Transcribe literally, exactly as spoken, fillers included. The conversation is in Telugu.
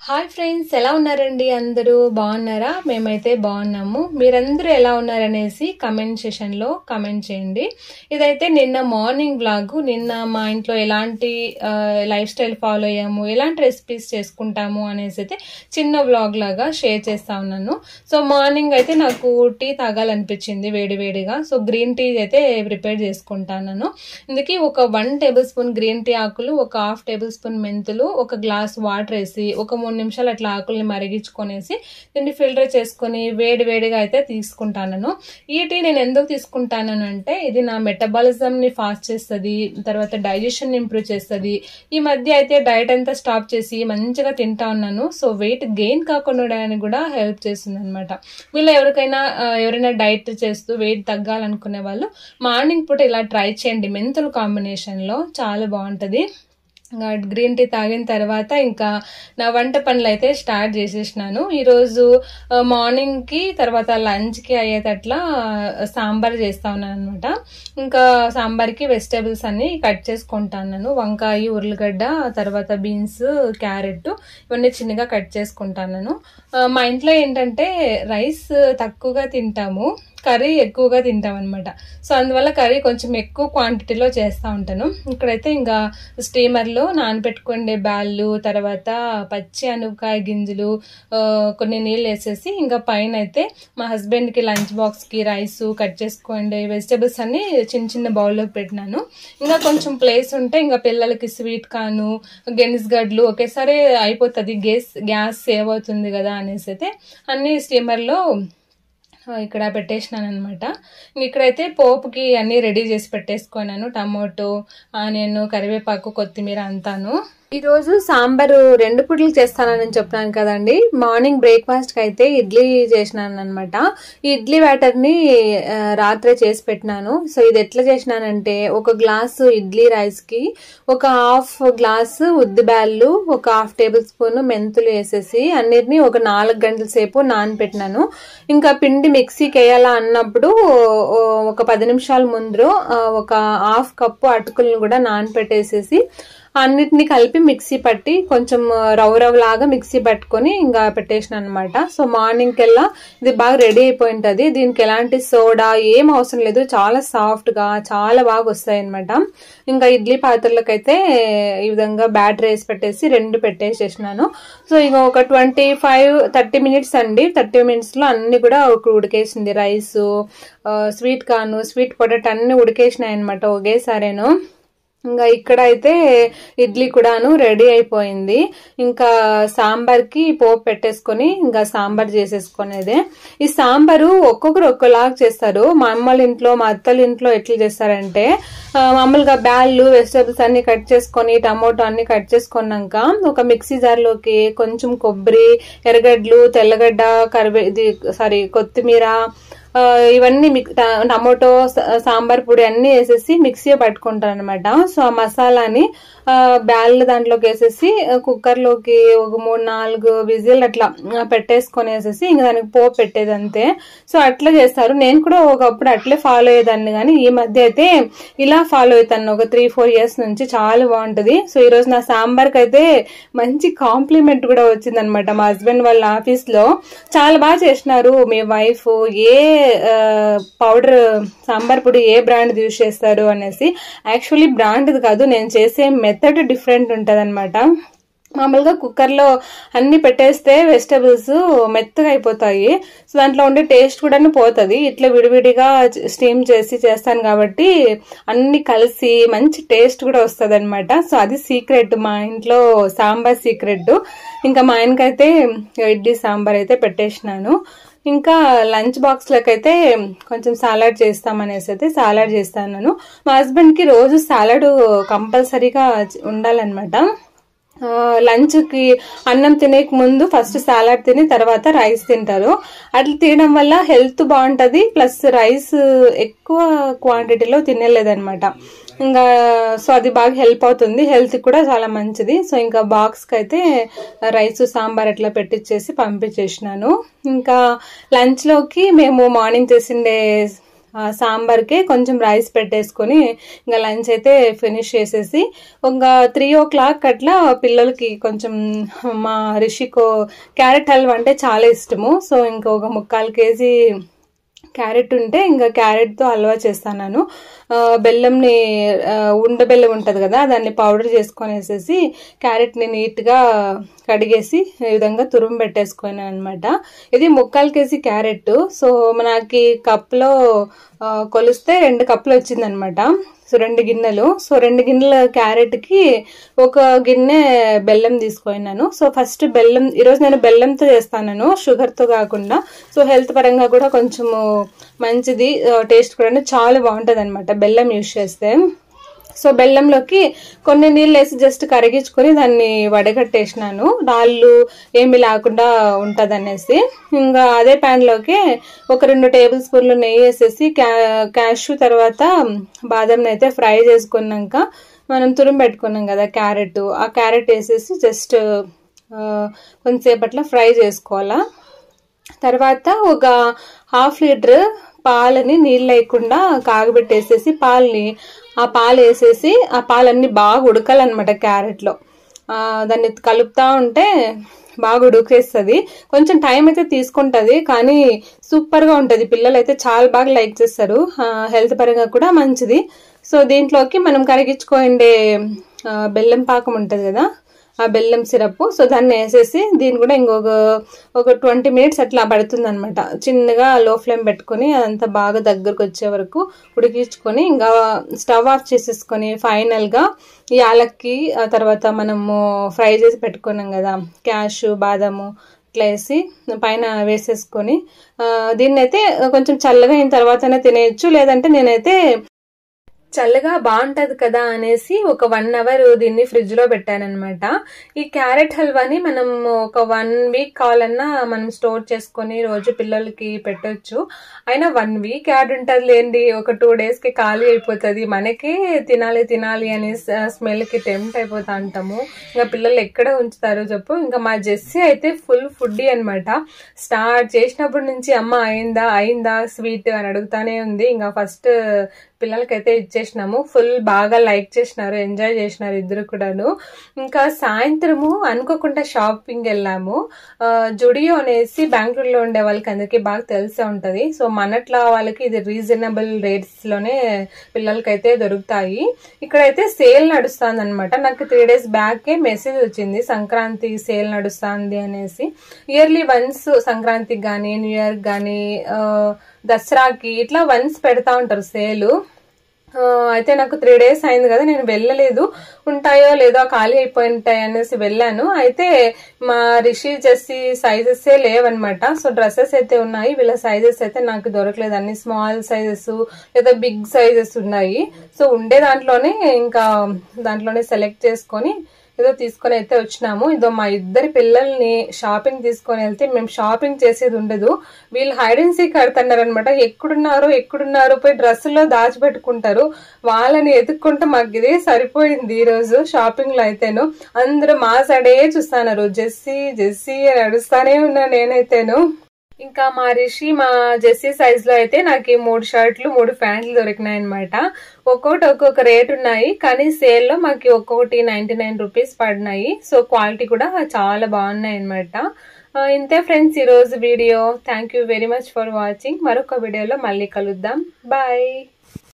హాయ్ ఫ్రెండ్స్, ఎలా ఉన్నారండి? అందరూ బాగున్నారా? మేమైతే బాగున్నాము. మీరందరూ ఎలా ఉన్నారనేసి కమెంట్ సెషన్లో కమెంట్ చేయండి. ఇదైతే నిన్న మార్నింగ్ వ్లాగ్. నిన్న మా ఇంట్లో ఎలాంటి లైఫ్ స్టైల్ ఫాలో అయ్యాము, ఎలాంటి రెసిపీస్ చేసుకుంటాము అనేసి అయితే చిన్న వ్లాగ్ లాగా షేర్ చేస్తా ఉన్నాను. సో మార్నింగ్ అయితే నాకు టీ తాగాలనిపించింది వేడి వేడిగా. సో గ్రీన్ టీ అయితే ప్రిపేర్ చేసుకుంటాను. ఇందుకే ఒక one tablespoon green tea ఆకులు, ఒక హాఫ్ టేబుల్ స్పూన్ మెంతులు, ఒక గ్లాస్ వాటర్ వేసి ఒక మూడు నిమిషాలు అట్లా ఆకుల్ని మరిగించుకొనేసి దీన్ని ఫిల్టర్ చేసుకుని వేడి వేడిగా అయితే తీసుకుంటాను. ఈ టీ నేను ఎందుకు తీసుకుంటాను అంటే ఇది నా మెటబాలిజం ని ఫాస్ట్ చేస్తుంది, తర్వాత డైజెషన్ ఇంప్రూవ్ చేస్తుంది. ఈ మధ్య అయితే డైట్ అంతా స్టాప్ చేసి మంచిగా తింటా ఉన్నాను. సో వెయిట్ గెయిన్ కాకుండా కూడా హెల్ప్ చేస్తుంది అనమాట. వీళ్ళు ఎవరికైనా ఎవరైనా డైట్ చేస్తూ వెయిట్ తగ్గాలనుకునే వాళ్ళు మార్నింగ్ పూట ఇలా ట్రై చేయండి. మెంతులు కాంబినేషన్ లో చాలా బాగుంటది. గ్రీన్ టీ తాగిన తర్వాత ఇంకా నా వంట పనులు అయితే స్టార్ట్ చేసేసినాను. ఈరోజు మార్నింగ్ కి తర్వాత లంచ్ కి అయ్యేటట్లా సాంబార్ చేస్తా ఉన్నాను అనమాట. ఇంకా సాంబార్ కి వెజిటేబుల్స్ అన్ని కట్ చేసుకుంటాను. వంకాయ, ఉర్లగడ్డ, తర్వాత బీన్స్, క్యారెట్ ఇవన్నీ చిన్నగా కట్ చేసుకుంటాను. మా ఇంట్లో ఏంటంటే రైస్ తక్కువగా తింటాము, కర్రీ ఎక్కువగా తింటాం అనమాట. సో అందువల్ల కర్రీ కొంచెం ఎక్కువ క్వాంటిటీలో చేస్తూ ఉంటాను. ఇక్కడైతే ఇంకా స్టీమర్లో నానబెట్టుకునే బ్యాళ్ళు, తర్వాత పచ్చి అనపకాయ గింజలు, కొన్ని నీళ్ళు వేసేసి ఇంకా పైన అయితే మా హస్బెండ్కి లంచ్ బాక్స్కి రైస్ కట్ చేసుకోండి వెజిటేబుల్స్ అన్ని చిన్న చిన్న బౌల్లోకి పెట్టినాను. ఇంకా కొంచెం ప్లేస్ ఉంటే ఇంకా పిల్లలకి స్వీట్ కార్న్, గెనిస్ గడ్లు ఒకేసారి అయిపోతుంది, గ్యాస్ గ్యాస్ సేవ్ అవుతుంది కదా అనేసి అయితే అన్ని స్టీమర్లో ఇక్కడ పెట్టేసినాను అనమాట. ఇక్కడైతే పోపుకి అన్ని రెడీ చేసి పెట్టేసుకున్నాను. టమోటో, ఆనియన్, కరివేపాకు, కొత్తిమీర అంతాను. ఈ రోజు సాంబారు రెండు పుట్లు చేస్తానని చెప్తాను కదండి. మార్నింగ్ బ్రేక్ఫాస్ట్ కి అయితే ఇడ్లీ చేసినాను అనమాట. ఈ ఇడ్లీ బ్యాటర్ ని రాత్రే చేసి పెట్టినాను. సో ఇది ఎట్లా చేసినానంటే ఒక గ్లాసు ఇడ్లీ రైస్ కి ఒక హాఫ్ గ్లాసు ఉద్ది బ్యాళ్ళు, ఒక హాఫ్ టేబుల్ స్పూన్ మెంతులు వేసేసి అన్నిటిని ఒక నాలుగు గంటల సేపు నానపెట్టినాను. ఇంకా పిండి మిక్సీకి వేయాలా అన్నప్పుడు ఒక పది నిమిషాల ముందు ఒక హాఫ్ కప్పు అటుకులను కూడా నానపెట్టేసేసి అన్నిటిని కలిపి మిక్సీ పట్టి కొంచెం రవ్ రవ్ లాగా మిక్సీ పట్టుకొని ఇంకా పెట్టేసిన అనమాట. సో మార్నింగ్ కల్లా ఇది బాగా రెడీ అయిపోయి ఉంటది. దీనికి ఎలాంటి సోడా ఏం అవసరం లేదు, చాలా సాఫ్ట్ గా చాలా బాగా వస్తాయి అనమాట. ఇంకా ఇడ్లీ పాత్రలకు అయితే ఈ విధంగా బ్యాటర్ వేసి పెట్టేసి రెండు పెట్టేసేసినాను. సో ఇక ఒక ట్వంటీ ఫైవ్ థర్టీ మినిట్స్ అండి. థర్టీ మినిట్స్ లో అన్ని కూడా ఉడికేసింది. Rice, sweet corn, sweet potato అన్ని ఉడికేసినాయి అనమాట ఒకేసారేను. ఇంకా ఇక్కడ అయితే ఇడ్లీ కూడాను రెడీ అయిపోయింది. ఇంకా సాంబార్ కి పోపు పెట్టేసుకొని ఇంకా సాంబార్ చేసేసుకునేదే. ఈ సాంబారు ఒక్కొక్కరు ఒక్కోలాగా చేస్తారు. మా అమ్మల ఇంట్లో, మా అత్తల ఇంట్లో ఎట్లా చేస్తారంటే మామూలుగా బ్యాళ్ళు, వెజిటేబుల్స్ అన్ని కట్ చేసుకొని టమోటో అన్ని కట్ చేసుకున్నాక ఒక మిక్సీ జార్లోకి కొంచెం కొబ్బరి, ఎర్రగడ్డలు, తెల్లగడ్డ, కరివే ఇది సారీ కొత్తిమీర, ఇవన్నీ టమోటో, సాంబార్ పొడి అన్ని వేసేసి మిక్సీ పట్టుకుంటాను అనమాట. సో ఆ మసాలాని బ్యాల్ దాంట్లోకి వేసేసి కుక్కర్ లోకి ఒక మూడు నాలుగు విజిల్ అట్లా పెట్టేసుకొని వేసేసి ఇంకా దానికి పోపు పెట్టేది అంతే. సో అట్లా చేస్తారు. నేను కూడా ఒకప్పుడు అట్లే ఫాలో అయ్యేదాన్ని, కానీ ఈ మధ్య అయితే ఇలా ఫాలో అవుతాను ఒక త్రీ ఫోర్ ఇయర్స్ నుంచి. చాలా బాగుంటది. సో ఈ రోజు నా సాంబార్ కి అయితే మంచి కాంప్లిమెంట్ కూడా వచ్చింది అనమాట. మా హస్బెండ్ వాళ్ళ ఆఫీస్ లో చాలా బాగా చేసినారు మీ వైఫ్, ఏ పౌడర్ సాంబార్ పొడి ఏ బ్రాండ్ యూజ్ చేస్తారు అనేసి. యాక్చువల్లీ బ్రాండ్ కాదు, నేను చేసే మెథడ్ డిఫరెంట్ ఉంటది అనమాట. మామూలుగా కుక్కర్ లో అన్ని పెట్టేస్తే వెజిటబుల్స్ మెత్తగా అయిపోతాయి. సో దాంట్లో ఉండే టేస్ట్ కూడా పోతుంది. ఇట్లా విడివిడిగా స్టీమ్ చేసి చేస్తాను కాబట్టి అన్ని కలిసి మంచి టేస్ట్ కూడా వస్తుంది అనమాట. సో అది సీక్రెట్, మా ఇంట్లో సాంబార్ సీక్రెట్. ఇంకా మా ఆయనకైతే ఇడ్లీ సాంబార్ అయితే పెట్టేసినాను. ఇంకా లంచ్ బాక్స్ లకైతే కొంచెం సాలడ్ చేస్తామనేసి అయితే సాలడ్ చేస్తాను. మా హస్బెండ్ కి రోజు సాలడ్ కంపల్సరీగా ఉండాలన్నమాట. లంచ్ కి అన్నం తినేక ముందు ఫస్ట్ సాలడ్ తిని తర్వాత రైస్ తింటారు. అట్లా తినడం వల్ల హెల్త్ బాగుంటది, ప్లస్ రైస్ ఎక్కువ క్వాంటిటీలో తినలేదన్నమాట. ఇంకా సో అది బాగా హెల్ప్ అవుతుంది, హెల్త్ కూడా చాలా మంచిది. సో ఇంకా బాక్స్ కి అయితే రైస్, సాంబార్ అట్లా పెట్టించేసి పంపించేసినాను. ఇంకా లంచ్ లోకి మేము మార్నింగ్ చేసిండే సాంబార్కి కొంచెం రైస్ పెట్టేసుకొని ఇంకా లంచ్ అయితే ఫినిష్ చేసేసి ఒక త్రీ ఓ క్లాక్ అట్లా పిల్లలకి కొంచెం మా రిషికో క్యారెట్ హల్వా అంటే చాలా ఇష్టము. సో ఇంకా ఒక ముక్కాలు కేజీ క్యారెట్ ఉంటే ఇంకా క్యారెట్తో హల్వా చేస్తాను. బెల్లంని ఉండ బెల్లం ఉంటుంది కదా, దాన్ని పౌడర్ చేసుకొని వేసేసి క్యారెట్ని నీట్గా కడిగేసి ఈ విధంగా తురుము పెట్టేసుకున్నాను అనమాట. ఇది ముక్కాలు కేజీ క్యారెట్. సో మనకి కప్లో కొలిస్తే రెండు కప్పులు వచ్చిందనమాట. సో రెండు గిన్నెలు. సో రెండు గిన్నెల క్యారెట్కి ఒక గిన్నె బెల్లం తీసుకున్నాను. సో ఫస్ట్ బెల్లం, ఈరోజు నేను బెల్లంతో చేస్తాను, షుగర్తో కాకుండా. సో హెల్త్ పరంగా కూడా కొంచెము మంచిది, టేస్ట్ కూడా చాలా బాగుంటుంది అనమాట బెల్లం యూజ్ చేస్తే. సో బెల్లంలోకి కొన్ని నీళ్ళు వేసి జస్ట్ కరిగించుకొని దాన్ని వడగట్టేసినాను, రాళ్ళు ఏమి లేకుండా ఉంటుంది అనేసి. ఇంకా అదే ప్యాన్లోకి ఒక రెండు టేబుల్ స్పూన్లు నెయ్యి వేసేసి క్యా క్యాషు తర్వాత బాదంని అయితే ఫ్రై చేసుకున్నాక మనం తురుము పెట్టుకున్నాం కదా క్యారెట్, ఆ క్యారెట్ వేసేసి జస్ట్ కొంచెంసేపట్లో ఫ్రై చేసుకోవాలా. తర్వాత ఒక హాఫ్ లీటర్ పాలని నీళ్ళు లేకుండా కాగబెట్టేసేసి పాలని ఆ పాలు వేసేసి ఆ పాలన్నీ బాగా ఉడకాలన్నమాట క్యారెట్లో. దాన్ని కలుపుతూ ఉంటే బాగా ఉడికేస్తుంది. కొంచెం టైం అయితే తీసుకుంటుంది కానీ సూపర్గా ఉంటుంది. పిల్లలు అయితే చాలా బాగా లైక్ చేస్తారు, హెల్త్ పరంగా కూడా మంచిది. సో దీంట్లోకి మనం కరిగించుకోండే బెల్లం పాకం ఉంటుంది కదా, ఆ బెల్లం సిరప్, సో దాన్ని వేసేసి దీన్ని కూడా ఇంకొక ఒక ట్వంటీ మినిట్స్ అట్లా పడుతుంది అనమాట. చిన్నగా లో ఫ్లేమ్ పెట్టుకొని అదంతా బాగా దగ్గరకు వచ్చే వరకు ఉడికించుకొని ఇంకా స్టవ్ ఆఫ్ చేసేసుకొని ఫైనల్గా యాలక్కి, ఆ తర్వాత మనము ఫ్రై చేసి పెట్టుకున్నాం కదా క్యాషు బాదాము ఇట్లా వేసి పైన వేసేసుకొని దీన్ని అయితే కొంచెం చల్లగా అయిన తర్వాతనే తినేయచ్చు. లేదంటే నేనైతే చల్లగా బాగుంటది కదా అనేసి ఒక వన్ అవర్ దీన్ని ఫ్రిడ్జ్ లో పెట్టానమాట. ఈ క్యారెట్ హల్వాని మనం ఒక వన్ వీక్ కావాలన్నా మనం స్టోర్ చేసుకొని రోజు పిల్లలకి పెట్టొచ్చు. అయినా వన్ వీక్ యాడ్ ఉంటుంది లేండి, ఒక టూ డేస్ కి ఖాళీ అయిపోతుంది. మనకే తినాలి తినాలి అని స్మెల్ కి టెంప్ట్ అయిపోతా ఉంటాము. ఇంకా పిల్లలు ఎక్కడ ఉంచుతారో చెప్పు. ఇంకా మా జెస్సీ అయితే ఫుల్ ఫుడ్డీ అనమాట. స్టార్ట్ చేసినప్పటి నుంచి అమ్మ అయిందా అయిందా స్వీట్ అని అడుగుతానే ఉంది. ఇంకా ఫస్ట్ పిల్లలకైతే ఇచ్చేసినాము. ఫుల్ బాగా లైక్ చేసినారు, ఎంజాయ్ చేసినారు ఇద్దరు కూడాను. ఇంకా సాయంత్రము అనుకోకుండా షాపింగ్ వెళ్ళాము. జుడియో అనేసి బెంగళూరులో ఉండే వాళ్ళకి అందరికీ బాగా తెలిసే ఉంటది. సో మనట్లా వాళ్ళకి ఇది రీజనబుల్ రేట్స్ లోనే పిల్లలకైతే దొరుకుతాయి. ఇక్కడైతే సేల్ నడుస్తుంది అనమాట. నాకు త్రీ డేస్ బ్యాకే మెసేజ్ వచ్చింది సంక్రాంతి సేల్ నడుస్తుంది అనేసి. ఇయర్లీ వన్స్ సంక్రాంతికి గానీ న్యూ ఇయర్ గానీ దసరాకి ఇట్లా వన్స్ పెడతా ఉంటారు సేలు. అయితే నాకు త్రీ డేస్ అయింది కదా, నేను వెళ్ళలేదు, ఉంటాయో లేదో ఖాళీ అయిపోయి ఉంటాయి అనేసి వెళ్ళాను. అయితే మా రిషి జెస్సీ సైజెస్ లేవన్నమాట. సో డ్రెస్సెస్ అయితే ఉన్నాయి, వీళ్ళ సైజెస్ అయితే నాకు దొరకలేదు. అన్ని స్మాల్ సైజెస్ లేదా బిగ్ సైజెస్ ఉన్నాయి. సో ఉండే దాంట్లోనే ఇంకా దాంట్లోనే సెలెక్ట్ చేసుకొని ఏదో తీసుకొని అయితే వచ్చినాము. ఇదో మా ఇద్దరి పిల్లల్ని షాపింగ్ తీసుకొని వెళ్తే మేము షాపింగ్ చేసేది ఉండదు, వీళ్ళు హైడ్ అండ్ సీక్ ఆడుతున్నారు అనమాట. ఎక్కడున్నారు ఎక్కడున్నారు పోయి డ్రెస్సుల్లో దాచిపెట్టుకుంటారు. వాళ్ళని ఎత్తుక్కుంటే మాకు ఇదే సరిపోయింది ఈ రోజు షాపింగ్ లో. అయితేను అందరూ మా సైడే చూస్తున్నారు, జెస్సీ జెస్సీ అని అడుస్తానే ఉన్నా నేనైతేను. ఇంకా మా రిషి మా జెస్సీ సైజ్ లో అయితే నాకు మూడు షర్ట్లు మూడు ప్యాంట్లు దొరికినాయి అనమాట. ఒక్కొక్కటి ఒక్కొక్క రేట్ ఉన్నాయి కానీ సేల్ లో మాకు ఒక్కొక్కటి నైన్టీ నైన్ రూపీస్ పడినాయి. సో క్వాలిటీ కూడా చాలా బాగున్నాయి అనమాట. ఇంతే ఫ్రెండ్స్ ఈ రోజు video. Thank you very much for watching. మరొక వీడియోలో మళ్ళీ కలుద్దాం. బాయ్.